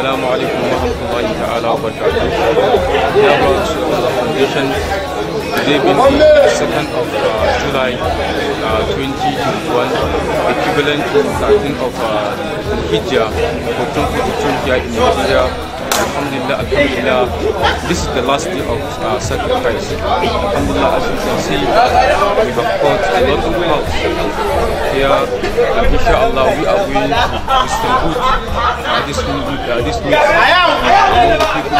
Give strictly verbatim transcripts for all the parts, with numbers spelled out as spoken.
Assalamu alaikum wa rahmatullahi ta'ala wa barakatuh. Dear brothers of the Foundation, today being the second of uh, July uh, twenty twenty-one, equivalent to thirteenth of uh, Hijjah fourteen forty-two here in Nigeria. Alhamdulillah, Alhamdulillah, this is the last day of uh, sacrifice. Alhamdulillah, as you can see, we have caught a lot of house here. Uh, Inshallah, we are going to distribute uh, this meat, uh, this meat among the people.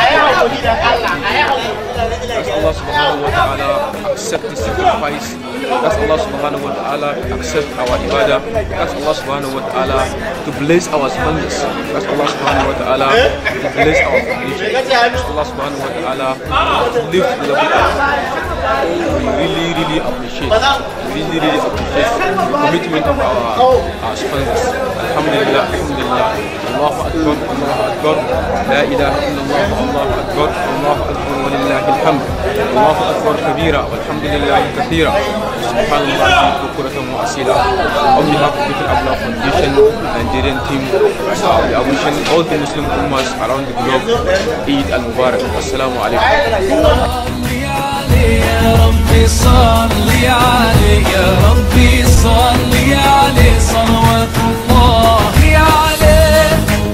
As Allah subhanahu wa ta'ala accept the sacrifice, as Allah subhanahu wa ta'ala accept our ibadah, as Allah subhanahu wa ta'ala to bless our sponsors, as Allah subhanahu wa ta'ala to bless our foundation, as Allah subhanahu wa ta'ala to lift the level. We really, really appreciate, really, really appreciate the commitment of our, our sponsors. Alhamdulillah, Alhamdulillah. Allahu Akbar, Allahu Akbar, La ilaha illallah, Allahu Akbar, Allahu Akbar, wa lillahi alhamd. Allahu Akbar kabira, walhamdulillahi kathira. Subhanallah, bukuratan wa asila. On behalf of the Abla Foundation, Nigerian team, uh, we are wishing all the Muslim ummahs around the globe Eid al-Mubarak. Assalamu alaikum. يا ربي صل عليه يا ربي صل عليه صلوات الله عليه.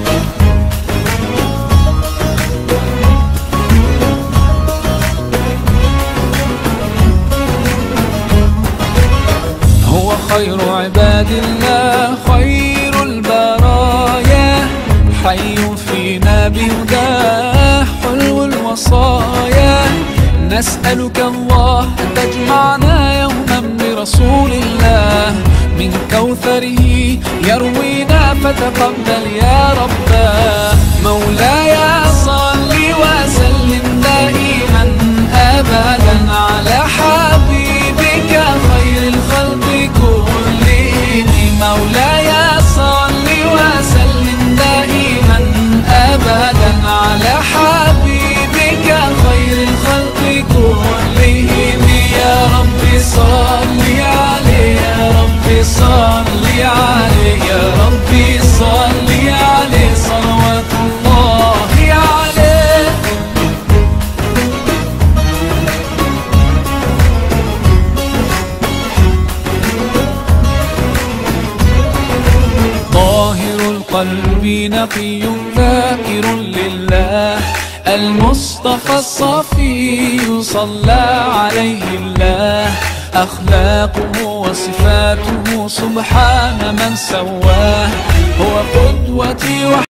هو خير عباد الله خير البرايا حي فينا بهداه حلو الوصايا. نسألك الله أن تجمعنا يوما برسول الله من كوثره يروينا فتقبل يا رباه. مولاي صل وسلم دائما أبدا على حبيبك خير الخلق كلهم. مولاي صل وسلم دائما أبدا على حبيبك خير الخلق كلهم. يا ربي صل عليه يا ربي صل عليه يا ربي صل عليه صلوات الله عليه. طاهر القلب نقي ذاكر لله المصطفى الصفي صلى عليه الله. أخلاقه وصفاته سبحان من سواه. هو قدوتي